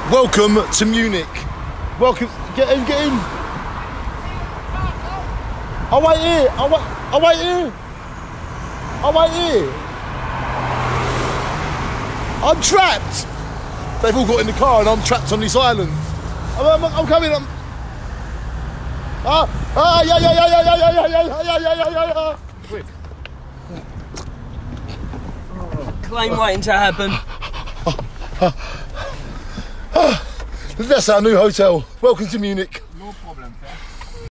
Welcome to Munich. Welcome. Get in, get in. I'll wait here. I'll wait here. I'll wait here. I'm trapped. They've all got in the car and I'm trapped on this island. I'm coming. Yeah. Quick. Claim waiting to happen. That's our new hotel. Welcome to Munich.